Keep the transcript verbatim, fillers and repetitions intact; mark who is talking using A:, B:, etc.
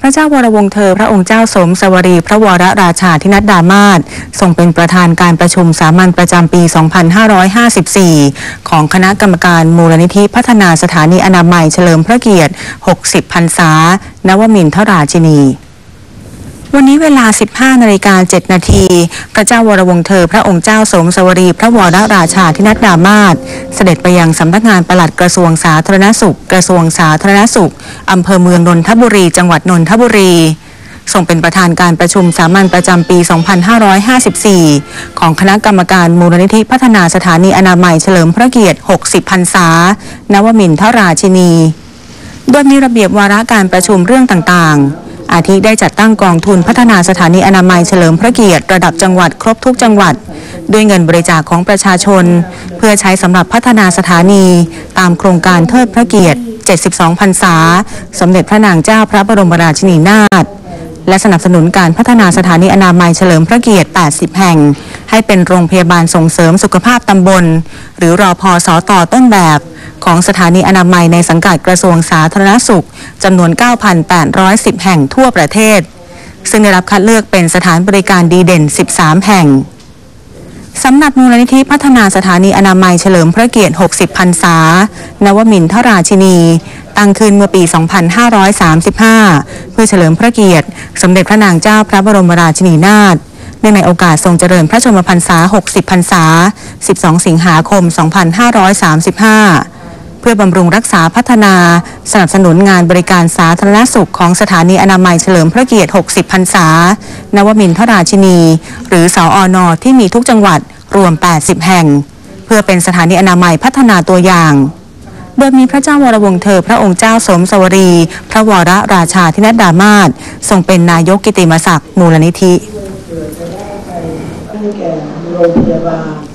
A: พระเจ้าวรวงศ์เธอพระองค์เจ้าสมสวรีพระวรราชาธินัดดามาศทรงเป็นประธานการประชุมสามัญประจำปี สองพันห้าร้อยห้าสิบสี่ ของคณะกรรมการมูลนิธิพัฒนาสถานีอนามัยเฉลิมพระเกียรติ หกสิบ พรรษานวมินทราชินีวันนี้เวลา สิบห้านาฬิกาเจ็ดนาทีพระเจ้าวรวงศ์เธอพระองค์เจ้าสมสวรีพระวรราชาธินัดดามาศเสด็จไปยังสำนักงานปลัดกระทรวงสาธารณสุขกระทรวงสาธารณสุขอำเภอเมืองนนทบุรีจังหวัดนนทบุรีทรงเป็นประธานการประชุมสามัญประจำปี สองพันห้าร้อยห้าสิบสี่ ของคณะกรรมการมูลนิธิพัฒนาสถานีอนามัยเฉลิมพระเกียรติ หกสิบ พรรษานวมินทราชินีโดยมีระเบียบวาระการประชุมเรื่องต่างๆอาทิได้จัดตั้งกองทุนพัฒนาสถานีอนามัยเฉลิมพระเกียรติระดับจังหวัดครบทุกจังหวัดด้วยเงินบริจาคของประชาชนเพื่อใช้สำหรับพัฒนาสถานีตามโครงการเทิดพระเกียรติ เจ็ดสิบสอง พรรษาสมเด็จพระนางเจ้าพระบรมราชินีนาถและสนับสนุนการพัฒนาสถานีอนามัยเฉลิมพระเกียรติ แปดสิบ แห่งให้เป็นโรงพยาบาลส่งเสริมสุขภาพตำบลหรือรพสต.ต้นแบบของสถานีอนามัยในสังกัดกระทรวงสาธารณสุขจำนวน เก้าพันแปดร้อยสิบ แห่งทั่วประเทศซึ่งได้รับคัดเลือกเป็นสถานบริการดีเด่น สิบสาม แห่งสำนักมูลนิธิพัฒนาสถานีอนามัยเฉลิมพระเกียรติ หกสิบ พรรษานวมินทราชินีตั้งขึ้นเมื่อปี สองพันห้าร้อยสามสิบห้า เพื่อเฉลิมพระเกียรติสมเด็จพระนางเจ้าพระบรมราชินีนาถเนื่องในโอกาสทรงเจริญพระชนมพรรษา หกสิบ พรรษา สิบสอง สิงหาคม สองพันห้าร้อยสามสิบห้า เพื่อบำรุงรักษาพัฒนาสนับสนุนงานบริการสาธารณสุขของสถานีอนามัยเฉลิมพระเกียรติ หกสิบ พรรษานวมินทราชินีหรือสอน.ที่มีทุกจังหวัดรวม แปดสิบ แห่งเพื่อเป็นสถานีอนามัยพัฒนาตัวอย่างโดยมีพระเจ้าวรวงศ์เธอพระองค์เจ้าสมสวรีพระวรราชาธินัดดามาศทรงเป็นนายกกิตติมศักดิ์มูลนิธิ
B: ให้แก่โรงพยาบาล